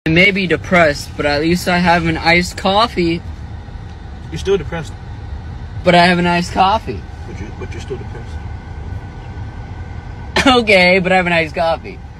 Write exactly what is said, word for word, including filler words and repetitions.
I may be depressed, but at least I have an iced coffee. You're still depressed. But I have an iced coffee. But you're, but you're still depressed. Okay, but I have an iced coffee.